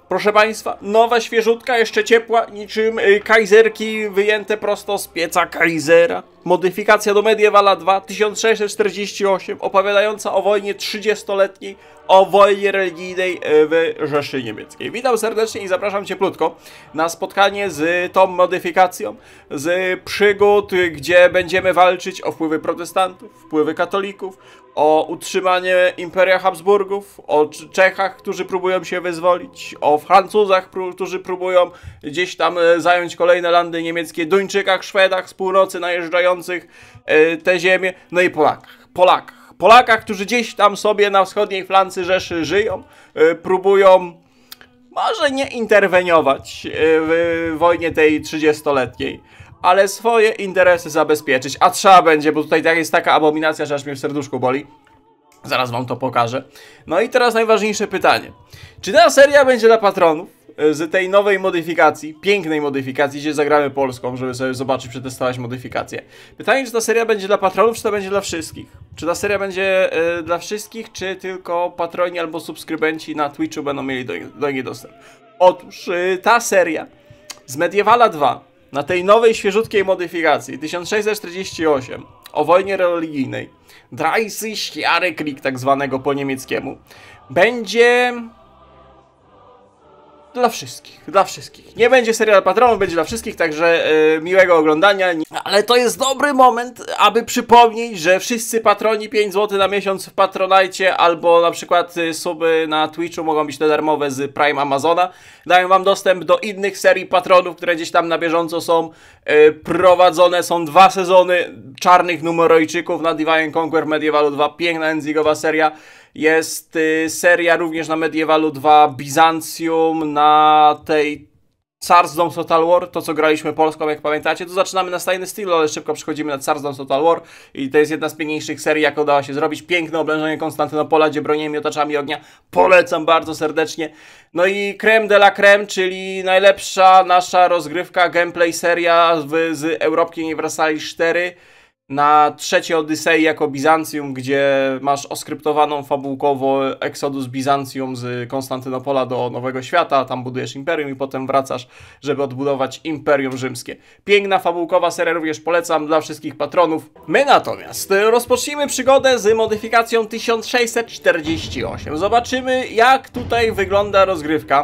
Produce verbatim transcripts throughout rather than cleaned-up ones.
Proszę Państwa, nowa, świeżutka, jeszcze ciepła, niczym y, kajzerki wyjęte prosto z pieca Kaisera. Modyfikacja do Medievala dwa, tysiąc sześćset czterdzieści osiem, opowiadająca o wojnie trzydziestoletniej, o wojnie religijnej w Rzeszy Niemieckiej. Witam serdecznie i zapraszam cieplutko na spotkanie z tą modyfikacją, z przygód, gdzie będziemy walczyć o wpływy protestantów, wpływy katolików, o utrzymanie Imperia Habsburgów, o Czechach, którzy próbują się wyzwolić, o Francuzach, którzy próbują gdzieś tam zająć kolejne landy niemieckie, Duńczykach, Szwedach z północy najeżdżających te ziemię, no i Polakach. Polakach. Polakach, którzy gdzieś tam sobie na wschodniej flance Rzeszy żyją, próbują może nie interweniować w wojnie tej trzydziestoletniej, ale swoje interesy zabezpieczyć, a trzeba będzie, bo tutaj jest taka abominacja, że aż mnie w serduszku boli. Zaraz wam to pokażę. No i teraz najważniejsze pytanie. Czy ta seria będzie dla patronów z tej nowej modyfikacji, pięknej modyfikacji, gdzie zagramy polską, żeby sobie zobaczyć, przetestować modyfikację. Pytanie, czy ta seria będzie dla patronów, czy to będzie dla wszystkich? Czy ta seria będzie y, dla wszystkich, czy tylko patroni albo subskrybenci na Twitchu będą mieli do, do niej dostęp? Otóż y, ta seria z Medievala dwa na tej nowej, świeżutkiej modyfikacji tysiąc sześćset czterdzieści osiem o wojnie religijnej, dreißig Jahre Krieg tak zwanego po niemieckiemu, będzie dla wszystkich, dla wszystkich. Nie będzie serial patronów, będzie dla wszystkich, także yy, miłego oglądania. Ale to jest dobry moment, aby przypomnieć, że wszyscy patroni pięć złotych na miesiąc w Patronite albo na przykład y, suby na Twitchu mogą być te darmowe z Prime Amazona. Dają wam dostęp do innych serii patronów, które gdzieś tam na bieżąco są yy, prowadzone. Są dwa sezony Czarnych Numerojczyków na Divine and Conquer w Medievalu dwa. Piękna endzingowa seria. Jest y, seria również na Medievalu dwa Bizancjum, na tej Tsar's Total War, to co graliśmy polską, jak pamiętacie. Tu zaczynamy na stajny stylu, ale szybko przechodzimy na Tsar's Total War i to jest jedna z piękniejszych serii, jaką udało się zrobić. Piękne oblężenie Konstantynopola, gdzie bronimy miotaczami ognia. Polecam bardzo serdecznie. No i creme de la creme, czyli najlepsza nasza rozgrywka, gameplay seria z, z Europki Universalis cztery. Na trzeciej Odysei jako Bizancjum, gdzie masz oskryptowaną fabułkowo Exodus Bizancjum z Konstantynopola do Nowego Świata, tam budujesz imperium i potem wracasz, żeby odbudować Imperium Rzymskie. Piękna fabułkowa seria, również polecam dla wszystkich patronów. My natomiast rozpocznijmy przygodę z modyfikacją tysiąc sześćset czterdzieści osiem. Zobaczymy, jak tutaj wygląda rozgrywka.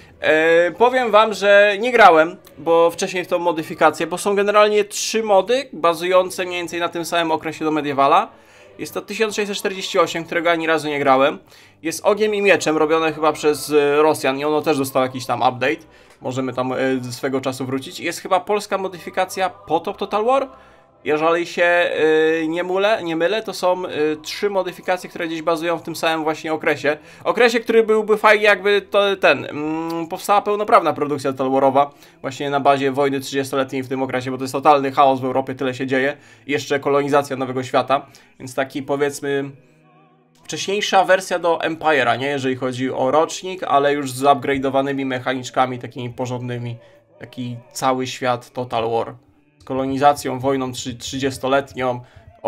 E, powiem wam, że nie grałem, bo wcześniej w tą modyfikację, bo są generalnie trzy mody bazujące mniej więcej na tym samym okresie do Medievala. Jest to tysiąc sześćset czterdzieści osiem, którego ani razu nie grałem. Jest Ogniem i Mieczem, robione chyba przez e, Rosjan i ono też dostało jakiś tam update. Możemy tam e, swego czasu wrócić. Jest chyba polska modyfikacja Potop Total War. Jeżeli się yy, nie, mylę, nie mylę, to są yy, trzy modyfikacje, które gdzieś bazują w tym samym właśnie okresie. Okresie, który byłby fajnie, jakby to ten yy, powstała pełnoprawna produkcja Total Warowa, właśnie na bazie wojny trzydziestoletniej w tym okresie, bo to jest totalny chaos w Europie, tyle się dzieje. I jeszcze kolonizacja Nowego Świata, więc taki powiedzmy wcześniejsza wersja do Empire'a, nie? Jeżeli chodzi o rocznik, ale już z upgrade'owanymi mechaniczkami takimi porządnymi. Taki cały świat Total War. Kolonizacją, wojną trzydziestoletnią,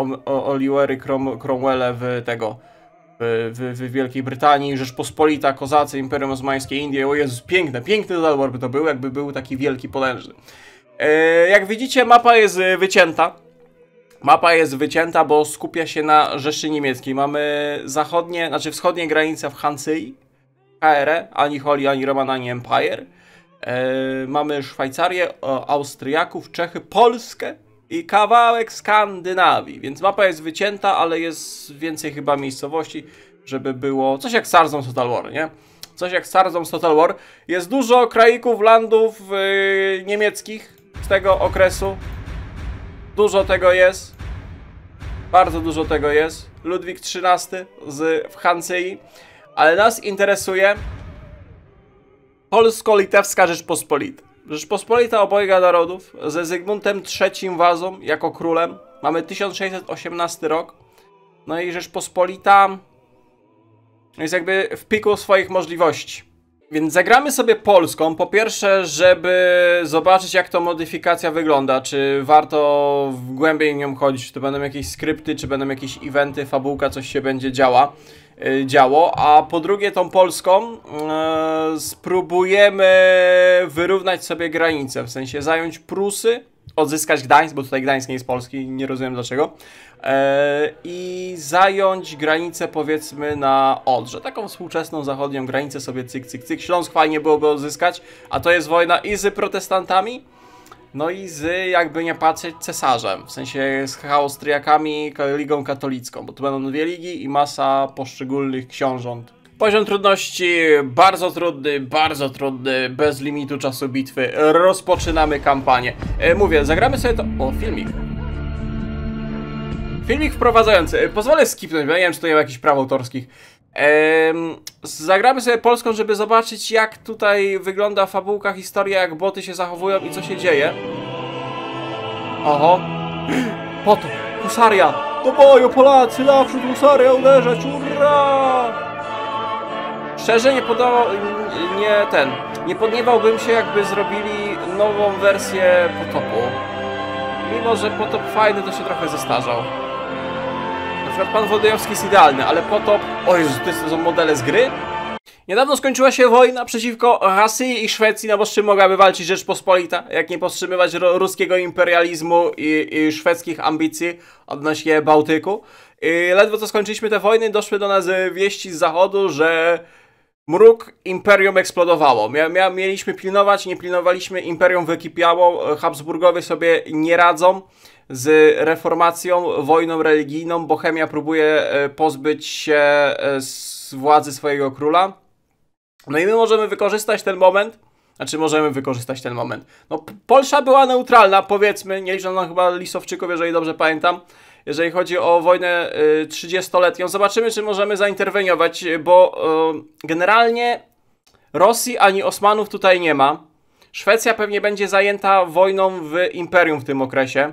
Oliwery Crom Cromwelle w tego w, w, w Wielkiej Brytanii, Rzeczpospolita, Kozacy, Imperium Osmańskie, Indie. O Jezus, piękne, piękny Total War by to był, jakby był taki wielki, potężny. E, jak widzicie, mapa jest wycięta. Mapa jest wycięta, bo skupia się na Rzeszy Niemieckiej. Mamy zachodnie, znaczy wschodnie granice w Hansyi, K R E, ani Holy, ani Roman, ani Empire. E, mamy Szwajcarię, Austriaków, Czechy, Polskę i kawałek Skandynawii, więc mapa jest wycięta, ale jest więcej chyba miejscowości, żeby było coś jak Tsar's Total War, nie? Coś jak Tsar's Total War. Jest dużo kraików, landów yy, niemieckich z tego okresu. Dużo tego jest. Bardzo dużo tego jest. Ludwik trzynasty z w Hansyi, ale nas interesuje Polsko-Litewska Rzeczpospolita. Rzeczpospolita obojga narodów ze Zygmuntem trzecim Wazą jako królem. Mamy tysiąc sześćset osiemnasty rok. No i Rzeczpospolita jest jakby w piku swoich możliwości. Więc zagramy sobie Polską. Po pierwsze, żeby zobaczyć, jak to modyfikacja wygląda. Czy warto głębiej nią chodzić, czy to będą jakieś skrypty, czy będą jakieś eventy, fabułka, coś się będzie działa. y, działo, a po drugie tą Polską y, spróbujemy wyrównać sobie granicę, w sensie zająć Prusy, odzyskać Gdańsk, bo tutaj Gdańsk nie jest polski, nie rozumiem dlaczego, e, i zająć granicę powiedzmy na Odrze, taką współczesną zachodnią granicę sobie cyk, cyk, cyk. Śląsk fajnie byłoby odzyskać, a to jest wojna i z protestantami, no i z, jakby nie patrzeć, cesarzem, w sensie z Austriakami, Ligą Katolicką, bo tu będą dwie ligi i masa poszczególnych książąt. Poziom trudności bardzo trudny, bardzo trudny, bez limitu czasu bitwy. Rozpoczynamy kampanię. E, mówię, zagramy sobie to... O, filmik. Filmik wprowadzający. Pozwolę skipnąć, bo ja nie wiem, czy to nie ma jakichś praw autorskich. E, zagramy sobie Polską, żeby zobaczyć, jak tutaj wygląda fabułka, historia, jak boty się zachowują i co się dzieje. Oho. Potop, husaria. Do boju, Polacy, naprzód, husaria, uderzać, urra! Szczerze nie podawał, nie ten, nie podniewałbym się, jakby zrobili nową wersję Potopu. Mimo że Potop fajny, to się trochę zestarzał. Na przykład Pan Wodejowski jest idealny, ale Potop... O Jezu, to są modele z gry? Niedawno skończyła się wojna przeciwko Rosji i Szwecji, no bo z czym mogłaby walczyć Rzeczpospolita, jak nie powstrzymywać ruskiego imperializmu i, i szwedzkich ambicji odnośnie Bałtyku. I ledwo co skończyliśmy te wojny, doszły do nas wieści z zachodu, że mruk imperium eksplodowało. Mia, mia, mieliśmy pilnować, nie pilnowaliśmy, imperium wykipiało, Habsburgowie sobie nie radzą z reformacją, wojną religijną, Bohemia próbuje pozbyć się z władzy swojego króla. No i my możemy wykorzystać ten moment, znaczy możemy wykorzystać ten moment. No, Polsza była neutralna, powiedzmy, nie licząc chyba Lisowczyków, jeżeli dobrze pamiętam, jeżeli chodzi o wojnę y, trzydziestoletnią. Zobaczymy, czy możemy zainterweniować, bo y, generalnie Rosji ani Osmanów tutaj nie ma. Szwecja pewnie będzie zajęta wojną w imperium w tym okresie.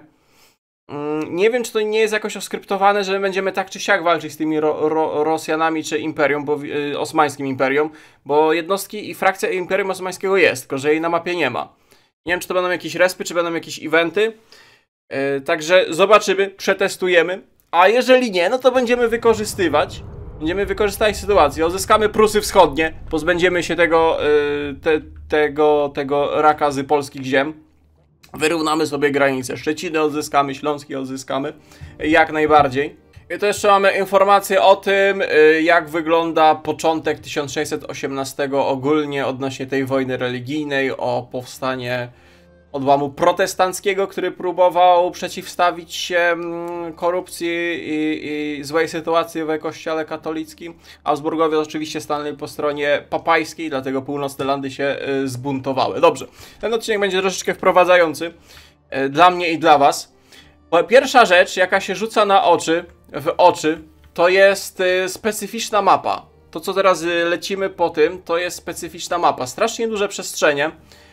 Nie wiem, czy to nie jest jakoś oskryptowane, że my będziemy tak czy siak walczyć z tymi ro, ro, Rosjanami czy imperium, bo, y, osmańskim imperium, bo jednostki i frakcja imperium osmańskiego jest, tylko że jej na mapie nie ma. Nie wiem, czy to będą jakieś respy, czy będą jakieś eventy. Yy, także zobaczymy, przetestujemy. A jeżeli nie, no to będziemy wykorzystywać. Będziemy wykorzystywać sytuację. Odzyskamy Prusy Wschodnie, pozbędziemy się tego, yy, te, tego, tego raka z polskich ziem. Wyrównamy sobie granice. Szczeciny odzyskamy, Śląski odzyskamy. Jak najbardziej. I to jeszcze mamy informację o tym, jak wygląda początek tysiąc sześćset osiemnastego ogólnie odnośnie tej wojny religijnej, o powstanie odłamu protestanckiego, który próbował przeciwstawić się korupcji i, i złej sytuacji w kościele katolickim. Habsburgowie oczywiście stanęli po stronie papajskiej, dlatego północne landy się zbuntowały. Dobrze, ten odcinek będzie troszeczkę wprowadzający dla mnie i dla was. Pierwsza rzecz, jaka się rzuca na oczy, w oczy, to jest specyficzna mapa. To, co teraz lecimy po tym, to jest specyficzna mapa. Strasznie duże przestrzenie.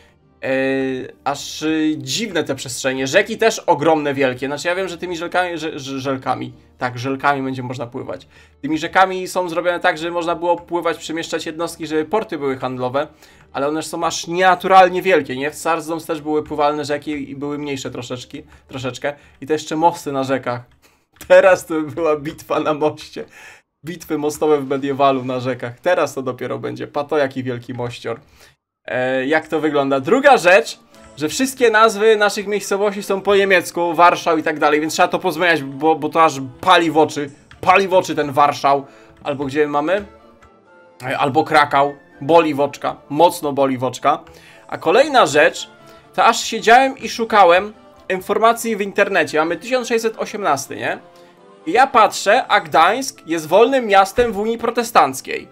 Yy, aż yy, dziwne te przestrzenie. Rzeki też ogromne, wielkie. Znaczy ja wiem, że tymi żelkami, że, że, żelkami, tak, żelkami będzie można pływać. Tymi rzekami są zrobione tak, żeby można było pływać, przemieszczać jednostki, żeby porty były handlowe, ale one są aż nienaturalnie wielkie, nie? W Sarsdoms też były pływalne rzeki i były mniejsze troszeczkę, troszeczkę. I to jeszcze mosty na rzekach. Teraz to by była bitwa na moście. Bitwy mostowe w mediewalu na rzekach. Teraz to dopiero będzie. Pato jaki wielki mościor. E, jak to wygląda? Druga rzecz, że wszystkie nazwy naszych miejscowości są po niemiecku, Warszał i tak dalej, więc trzeba to pozmieniać, bo, bo to aż pali w oczy. Pali w oczy ten Warszał. Albo gdzie mamy? E, albo Krakał. Boli w oczka. Mocno boli w oczka. A kolejna rzecz, to aż siedziałem i szukałem informacji w internecie. Mamy tysiąc sześćset osiemnasty, nie? I ja patrzę, a Gdańsk jest wolnym miastem w Unii Protestanckiej.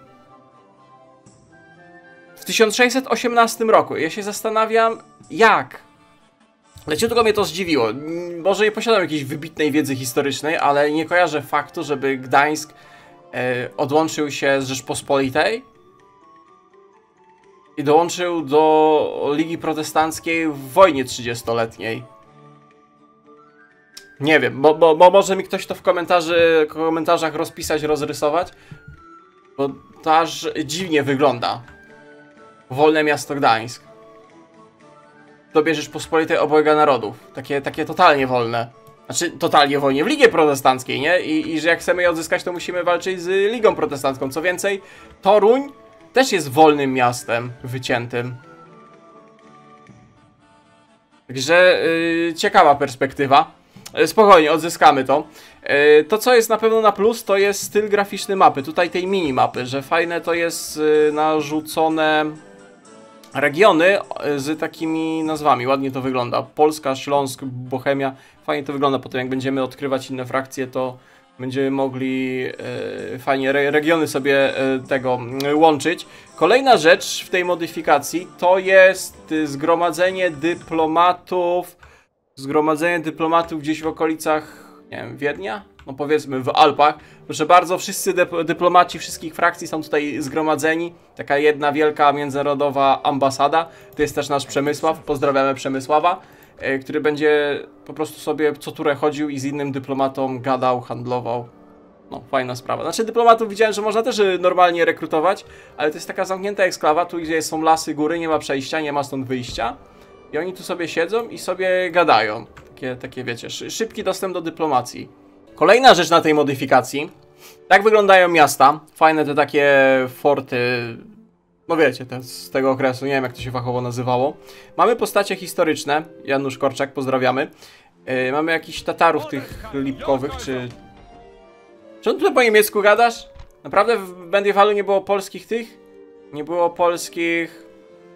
W tysiąc sześćset osiemnastym roku. Ja się zastanawiam, jak? Leciutko mnie to zdziwiło. Może nie posiadam jakiejś wybitnej wiedzy historycznej, ale nie kojarzę faktu, żeby Gdańsk e, odłączył się z Rzeczpospolitej i dołączył do Ligi Protestanckiej w wojnie trzydziestoletniej. Nie wiem, bo, bo, bo może mi ktoś to w komentarzy, komentarzach rozpisać, rozrysować, bo to aż dziwnie wygląda. Wolne miasto Gdańsk. Dobie Rzeczpospolitej obojga narodów. Takie, takie totalnie wolne. Znaczy, totalnie wojnie w Ligie Protestanckiej, nie? I, i że jak chcemy je odzyskać, to musimy walczyć z Ligą Protestancką. Co więcej, Toruń też jest wolnym miastem wyciętym. Także yy, ciekawa perspektywa. Yy, spokojnie, odzyskamy to. Yy, to, co jest na pewno na plus, to jest styl graficzny mapy. Tutaj tej minimapy, że fajne to jest yy, narzucone regiony z takimi nazwami. Ładnie to wygląda. Polska, Śląsk, Bohemia. Fajnie to wygląda. Potem jak będziemy odkrywać inne frakcje, to będziemy mogli e, fajnie re, regiony sobie e, tego e, łączyć. Kolejna rzecz w tej modyfikacji to jest zgromadzenie dyplomatów. Zgromadzenie dyplomatów gdzieś w okolicach, nie wiem, Wiednia? No powiedzmy w Alpach. Proszę bardzo, wszyscy dyplomaci wszystkich frakcji są tutaj zgromadzeni. Taka jedna wielka międzynarodowa ambasada. To jest też nasz Przemysław. Pozdrawiamy Przemysława, yy, który będzie po prostu sobie co turę chodził i z innym dyplomatą gadał, handlował. No, fajna sprawa. Znaczy dyplomatów widziałem, że można też normalnie rekrutować, ale to jest taka zamknięta eksklawa, tu gdzie są lasy, góry, nie ma przejścia, nie ma stąd wyjścia. I oni tu sobie siedzą i sobie gadają. Takie, takie wiecie, szybki dostęp do dyplomacji. Kolejna rzecz na tej modyfikacji. Tak wyglądają miasta. Fajne te takie forty. No wiecie, te z tego okresu. Nie wiem, jak to się fachowo nazywało. Mamy postacie historyczne. Janusz Korczak, pozdrawiamy. Yy, mamy jakichś Tatarów tych lipkowych, czy... Czy on tutaj po niemiecku gadasz? Naprawdę w Medievalu nie było polskich tych? Nie było polskich...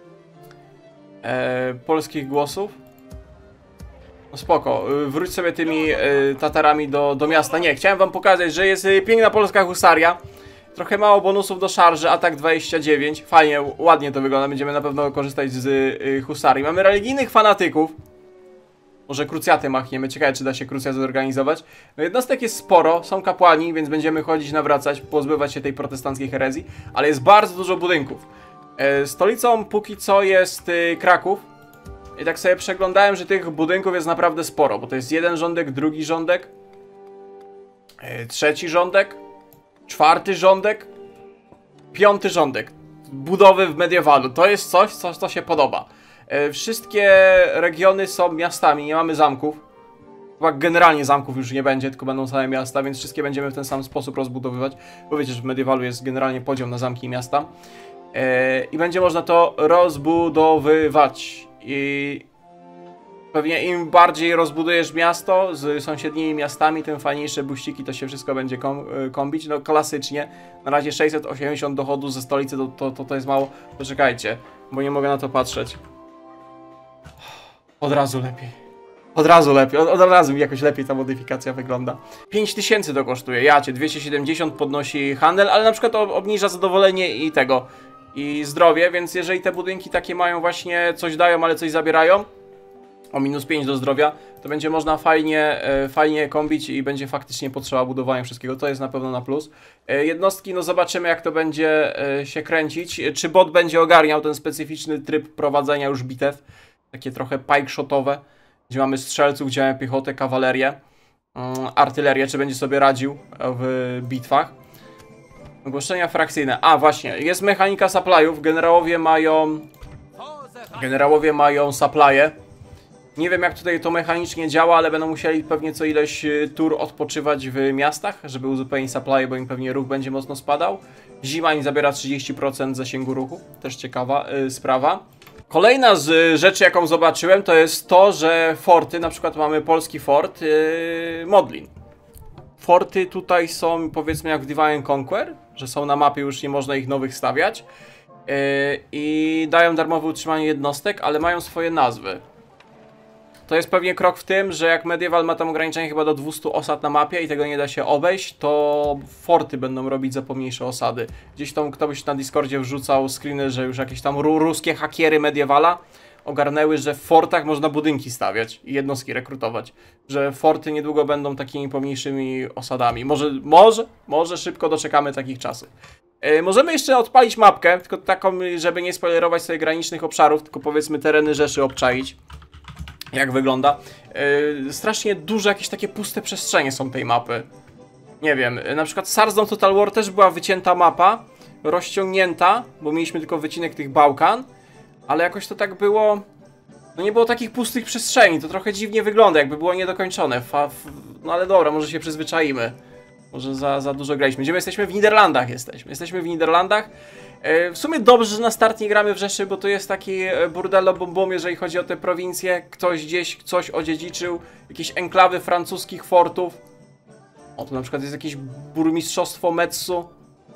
E, polskich głosów? No spoko, wróć sobie tymi e, Tatarami do, do miasta. Nie, chciałem wam pokazać, że jest piękna polska husaria. Trochę mało bonusów do szarży, atak dwadzieścia dziewięć. Fajnie, ładnie to wygląda, będziemy na pewno korzystać z y, husarii. Mamy religijnych fanatyków. Może krucjaty machniemy, ciekawe czy da się krucjat zorganizować. No jednostek jest sporo, są kapłani, więc będziemy chodzić, nawracać, pozbywać się tej protestanckiej herezji. Ale jest bardzo dużo budynków. E, stolicą póki co jest y, Kraków. I tak sobie przeglądałem, że tych budynków jest naprawdę sporo, bo to jest jeden rządek, drugi rządek, yy, trzeci rządek, czwarty rządek, piąty rządek. Budowy w Medievalu. To jest coś, co, co się podoba. Yy, wszystkie regiony są miastami, nie mamy zamków. Chyba generalnie zamków już nie będzie, tylko będą same miasta, więc wszystkie będziemy w ten sam sposób rozbudowywać. Bo wiecie, że w Medievalu jest generalnie podział na zamki i miasta. Yy, I będzie można to rozbudowywać. I pewnie im bardziej rozbudujesz miasto z sąsiednimi miastami, tym fajniejsze buściki, to się wszystko będzie kom kombić. No klasycznie, na razie sześćset osiemdziesiąt dochodu ze stolicy, to, to, to, to jest mało. Poczekajcie, bo nie mogę na to patrzeć. Od razu lepiej. Od razu lepiej, od, od razu jakoś lepiej ta modyfikacja wygląda. pięć tysięcy to kosztuje, ja cię, dwieście siedemdziesiąt podnosi handel, ale na przykład obniża zadowolenie i tego... i zdrowie, więc jeżeli te budynki takie mają właśnie coś dają, ale coś zabierają, o minus pięć do zdrowia, to będzie można fajnie, e, fajnie kombić i będzie faktycznie potrzeba budowania wszystkiego, to jest na pewno na plus. E, jednostki, no zobaczymy jak to będzie e, się kręcić, e, czy bot będzie ogarniał ten specyficzny tryb prowadzenia już bitew, takie trochę pike shotowe, gdzie mamy strzelców, gdzie mamy piechotę, kawalerię, mm, artylerię, czy będzie sobie radził w bitwach. Ogłoszenia frakcyjne. A, właśnie, jest mechanika supply'ów. Generałowie mają... Generałowie mają supply'e. Nie wiem, jak tutaj to mechanicznie działa, ale będą musieli pewnie co ileś tur odpoczywać w miastach, żeby uzupełnić supply'e, bo im pewnie ruch będzie mocno spadał. Zima im zabiera trzydzieści procent zasięgu ruchu. Też ciekawa yy, sprawa. Kolejna z rzeczy, jaką zobaczyłem, to jest to, że forty, na przykład mamy polski fort yy, Modlin. Forty tutaj są, powiedzmy, jak w Divine Conquer, że są na mapie, już nie można ich nowych stawiać. Yy, I dają darmowe utrzymanie jednostek, ale mają swoje nazwy. To jest pewnie krok w tym, że jak Medieval ma tam ograniczenie chyba do dwustu osad na mapie i tego nie da się obejść, to forty będą robić za pomniejsze osady. Gdzieś tam ktoś na Discordzie wrzucał screeny, że już jakieś tam ru ruskie hakiery Medievala ogarnęły, że w fortach można budynki stawiać i jednostki rekrutować. Że forty niedługo będą takimi pomniejszymi osadami. Może, może, może szybko doczekamy takich czasów. Yy, możemy jeszcze odpalić mapkę, tylko taką, żeby nie spoilerować sobie granicznych obszarów, tylko powiedzmy tereny Rzeszy obczaić. Jak wygląda. Yy, strasznie duże jakieś takie puste przestrzenie są tej mapy. Nie wiem, na przykład Sarsdom Total War też była wycięta mapa, rozciągnięta, bo mieliśmy tylko wycinek tych Bałkan, ale jakoś to tak było No nie było takich pustych przestrzeni, to trochę dziwnie wygląda, jakby było niedokończone. Fa, no ale dobra, może się przyzwyczaimy. Może za, za dużo graliśmy. Gdzie my jesteśmy? W Niderlandach jesteśmy. Jesteśmy w Niderlandach. E, w sumie dobrze, że na start nie gramy w Rzeszy, bo to jest taki burdello bum bum, jeżeli chodzi o te prowincje. Ktoś gdzieś coś odziedziczył. Jakieś enklawy francuskich fortów. O, tu na przykład jest jakieś burmistrzostwo Metsu.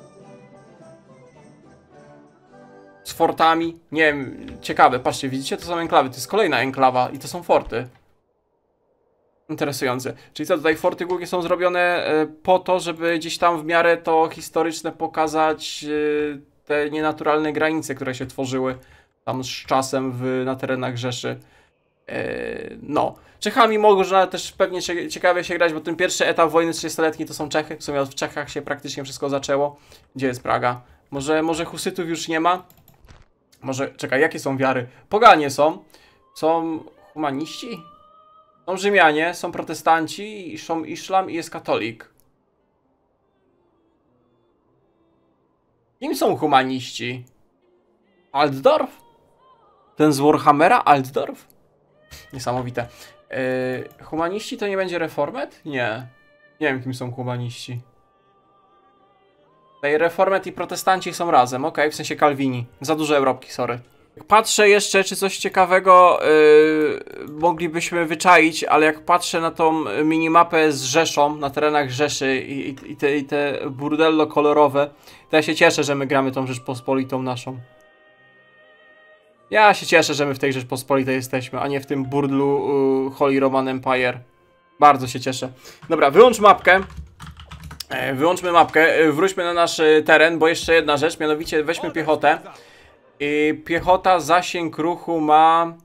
Z fortami. Nie wiem, ciekawe. Patrzcie, widzicie? To są enklawy. To jest kolejna enklawa i to są forty. Interesujące. Czyli co, tutaj forty głównie są zrobione po to, żeby gdzieś tam w miarę to historyczne pokazać te nienaturalne granice, które się tworzyły tam z czasem w, na terenach Rzeszy. No. Czechami można też pewnie ciekawie się grać, bo ten pierwszy etap wojny trzydziestoletniej to są Czechy. W sumie w Czechach się praktycznie wszystko zaczęło. Gdzie jest Praga? Może, może husytów już nie ma? Może, czekaj, jakie są wiary? Poganie są. Są humaniści? Są Rzymianie, są protestanci, są islam i jest katolik. Kim są humaniści? Altdorf? Ten z Warhammera? Altdorf? Niesamowite. Yy, humaniści to nie będzie Reformet? Nie. Nie wiem, kim są humaniści. Tutaj Reformet i protestanci są razem, okej, okay, w sensie Kalwini. Za duże Europki, sorry. Patrzę jeszcze, czy coś ciekawego yy, moglibyśmy wyczaić, ale jak patrzę na tą minimapę z Rzeszą, na terenach Rzeszy i, i, i, te, i te burdello kolorowe, to ja się cieszę, że my gramy tą Rzeczpospolitą naszą. Ja się cieszę, że my w tej Rzeczpospolitej jesteśmy, a nie w tym burdlu yy, Holy Roman Empire. Bardzo się cieszę. Dobra, wyłącz mapkę. Wyłączmy mapkę, wróćmy na nasz teren, bo jeszcze jedna rzecz, mianowicie weźmy piechotę. I piechota zasięg ruchu ma...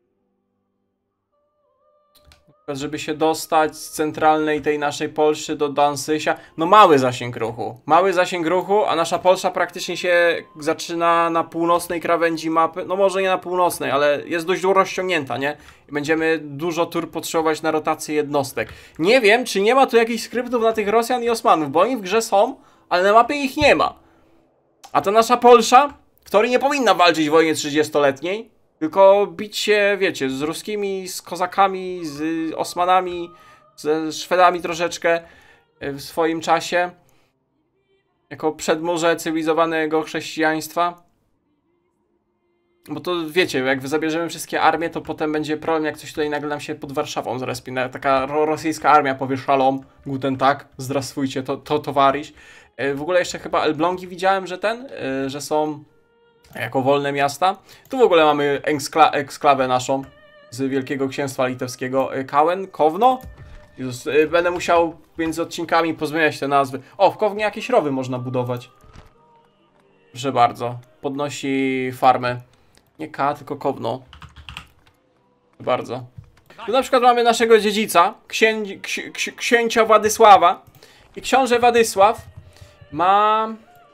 Żeby się dostać z centralnej tej naszej Polszy do Dansysia. No mały zasięg ruchu. Mały zasięg ruchu, a nasza Polsza praktycznie się zaczyna na północnej krawędzi mapy. No może nie na północnej, ale jest dość rozciągnięta, nie? I będziemy dużo tur potrzebować na rotację jednostek. Nie wiem, czy nie ma tu jakichś skryptów na tych Rosjan i Osmanów, bo oni w grze są, ale na mapie ich nie ma. A ta nasza Polsza, która nie powinna walczyć w wojnie trzydziestoletniej, tylko bić się, wiecie, z ruskimi, z kozakami, z Osmanami, ze Szwedami troszeczkę w swoim czasie. Jako przedmurze cywilizowanego chrześcijaństwa. Bo to wiecie, jak zabierzemy wszystkie armie, to potem będzie problem, jak coś tutaj nagle nam się pod Warszawą zrespi. Taka rosyjska armia powie szalom, guten tak, zdrastwujcie, to, to towarzysz. W ogóle jeszcze chyba Elblągi widziałem, że ten, że są... jako wolne miasta. Tu w ogóle mamy ekskla eksklawę naszą z Wielkiego Księstwa Litewskiego. Kałem? Kowno? Jezus, będę musiał między odcinkami pozmieniać te nazwy. O, w Kownie jakieś rowy można budować. Proszę bardzo. Podnosi farmę. Nie K, tylko Kowno. Proszę bardzo. Tu na przykład mamy naszego dziedzica, księ ksi ksi księcia Władysława. I książę Władysław ma...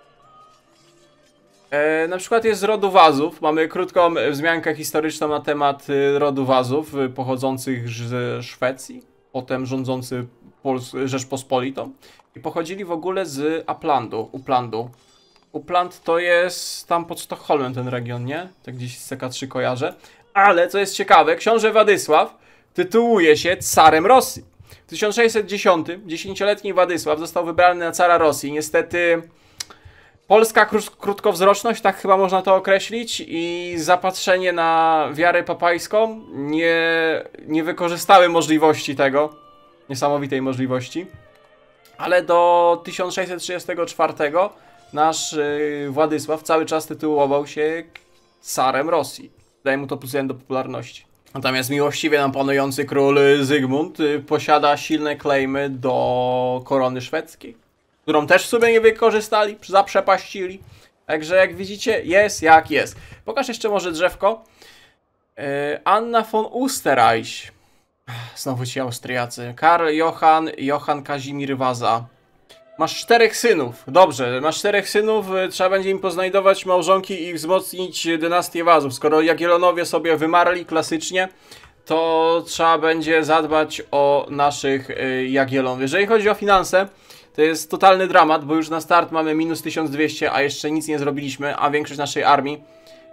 E, na przykład jest z rodu Wazów. Mamy krótką wzmiankę historyczną na temat rodu Wazów pochodzących z Szwecji, potem rządzący Pols Rzeczpospolitą i pochodzili w ogóle z Aplandu, Uplandu. Upland to jest tam pod Sztokholmem ten region, nie? Tak gdzieś z C K trzy kojarzę. Ale co jest ciekawe, książę Władysław tytułuje się carem Rosji. W tysiąc sześćset dziesiątym dziesięcioletni Władysław został wybrany na cara Rosji. Niestety polska kró krótkowzroczność, tak chyba można to określić, i zapatrzenie na wiarę papajską nie, nie wykorzystały możliwości tego, niesamowitej możliwości. Ale do tysiąc sześćset trzydziestego czwartego nasz yy, Władysław cały czas tytułował się carem Rosji. Daje mu to plus jeden do popularności. Natomiast miłościwie nam panujący król Zygmunt yy, posiada silne klejmy do korony szwedzkiej, którą też w sumie nie wykorzystali, zaprzepaścili. Także jak widzicie, jest jak jest. Pokaż jeszcze może drzewko. Yy, Anna von Österreich. Znowu ci Austriacy. Karl Johann, Johann Kazimir Waza. Masz czterech synów. Dobrze, masz czterech synów. Trzeba będzie im poznajdować małżonki i wzmocnić dynastię Wazów. Skoro Jagiellonowie sobie wymarli klasycznie, to trzeba będzie zadbać o naszych yy, Jagiellonów. Jeżeli chodzi o finanse, to jest totalny dramat, bo już na start mamy minus tysiąc dwieście, a jeszcze nic nie zrobiliśmy, a większość naszej armii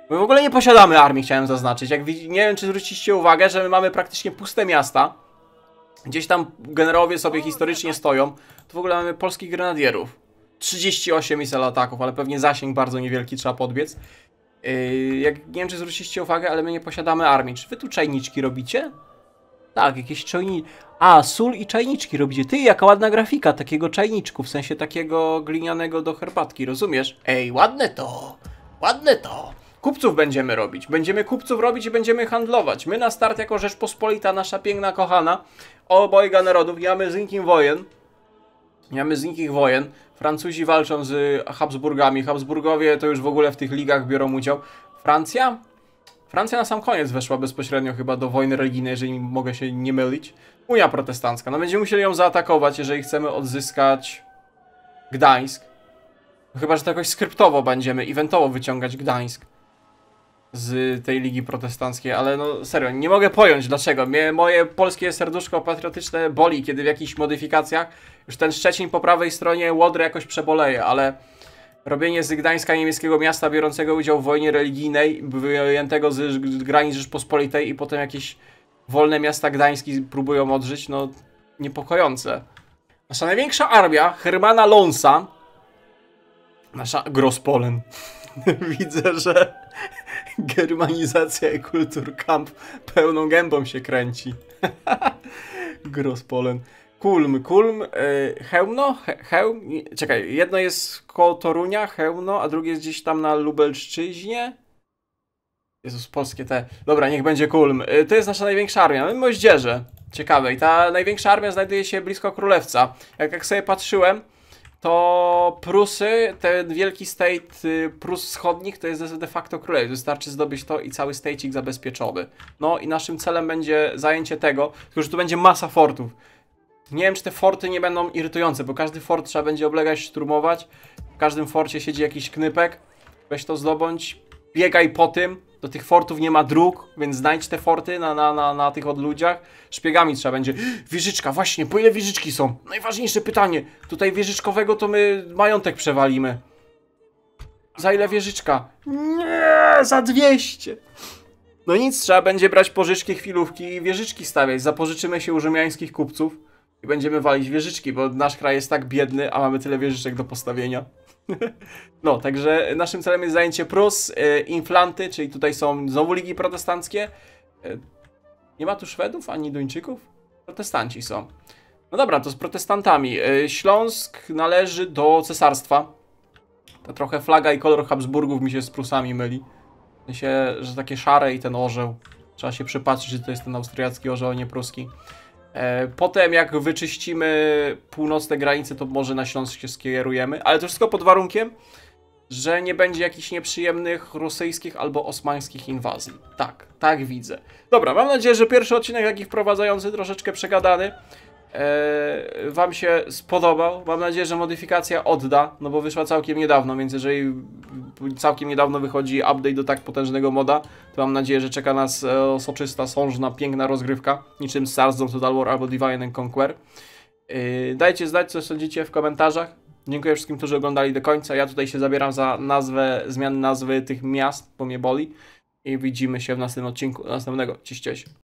My w ogóle nie posiadamy armii, chciałem zaznaczyć. Jak widzi, nie wiem, czy zwróciliście uwagę, że my mamy praktycznie puste miasta. Gdzieś tam generałowie sobie historycznie stoją. To w ogóle mamy polskich grenadierów. trzydzieści osiem missile ataków, ale pewnie zasięg bardzo niewielki, trzeba podbiec. Yy, jak, nie wiem, czy zwróciliście uwagę, ale my nie posiadamy armii. Czy wy tu czajniczki robicie? Tak, jakieś czajniczki. A, sól i czajniczki robicie. Ty, jaka ładna grafika takiego czajniczku, w sensie takiego glinianego do herbatki, rozumiesz? Ej, ładne to, ładne to. Kupców będziemy robić. Będziemy kupców robić i będziemy handlować. My na start jako Rzeczpospolita, nasza piękna, kochana, obojga narodów, nie mamy z nikim wojen. Nie mamy z nikim wojen. Francuzi walczą z Habsburgami. Habsburgowie to już w ogóle w tych ligach biorą udział. Francja? Francja na sam koniec weszła bezpośrednio chyba do wojny religijnej, jeżeli mogę się nie mylić. Unia protestancka. No będziemy musieli ją zaatakować, jeżeli chcemy odzyskać Gdańsk. Chyba że to jakoś skryptowo będziemy, eventowo wyciągać Gdańsk z tej ligi protestanckiej, ale no serio, nie mogę pojąć dlaczego. Mnie, moje polskie serduszko patriotyczne boli, kiedy w jakichś modyfikacjach już ten Szczecin po prawej stronie Łodry jakoś przeboleje, ale robienie z Gdańska niemieckiego miasta biorącego udział w wojnie religijnej, wyjętego z granic Rzeczpospolitej i potem jakieś wolne miasta gdańskie próbują odżyć, no niepokojące. Nasza największa armia, Hermana Lonsa, nasza Grospolen. Widzę, że germanizacja i kulturkamp pełną gębą się kręci. Grospolen. Kulm, Kulm, yy, Chełmno, He, Chełm, czekaj, jedno jest koło Torunia, Chełmno, a drugie jest gdzieś tam na Lubelszczyźnie. Jezus, polskie te. Dobra, niech będzie Kulm. Yy, to jest nasza największa armia, my moździerze. Ciekawe, i ta największa armia znajduje się blisko Królewca. Jak, jak sobie patrzyłem, to Prusy, ten wielki state y, Prus wschodnich, to jest de facto Królewicz. Wystarczy zdobyć to i cały statecik zabezpieczony. No i naszym celem będzie zajęcie tego, tylko że tu będzie masa fortów. Nie wiem, czy te forty nie będą irytujące, bo każdy fort trzeba będzie oblegać, szturmować. W każdym forcie siedzi jakiś knypek. Weź to zdobądź, biegaj po tym. Do tych fortów nie ma dróg, więc znajdź te forty na, na, na, na tych odludziach. Szpiegami trzeba będzie. Wieżyczka, właśnie, po ile wieżyczki są? Najważniejsze pytanie. Tutaj wieżyczkowego to my majątek przewalimy. Za ile wieżyczka? Nie, za dwieście. No nic, trzeba będzie brać pożyczki, chwilówki i wieżyczki stawiać. Zapożyczymy się u rzymiańskich kupców i będziemy walić wieżyczki, bo nasz kraj jest tak biedny, a mamy tyle wieżyczek do postawienia. No, także naszym celem jest zajęcie Prus, yy, Inflanty, czyli tutaj są znowu ligi protestanckie. Yy, nie ma tu Szwedów ani Duńczyków? Protestanci są. No dobra, to z protestantami. Yy, Śląsk należy do cesarstwa. To trochę flaga i kolor Habsburgów mi się z Prusami myli. W sensie, że takie szare i ten orzeł. Trzeba się przypatrzeć, że to jest ten austriacki orzeł, a nie pruski. E, potem jak wyczyścimy północne granice, to może na Śląsk się skierujemy. Ale to wszystko pod warunkiem, że nie będzie jakichś nieprzyjemnych rosyjskich albo osmańskich inwazji. Tak, tak widzę. Dobra, mam nadzieję, że pierwszy odcinek taki wprowadzający, troszeczkę przegadany, e, wam się spodobał. Mam nadzieję, że modyfikacja odda, no bo wyszła całkiem niedawno, więc jeżeli całkiem niedawno wychodzi update do tak potężnego moda, to mam nadzieję, że czeka nas e, soczysta, sążna, piękna rozgrywka, niczym Stars of Total War albo Divine and Conquer. Yy, dajcie znać, co sądzicie w komentarzach. Dziękuję wszystkim, którzy oglądali do końca. Ja tutaj się zabieram za nazwę, zmianę nazwy tych miast, bo mnie boli. I widzimy się w następnym odcinku następnego. Cześć, cześć.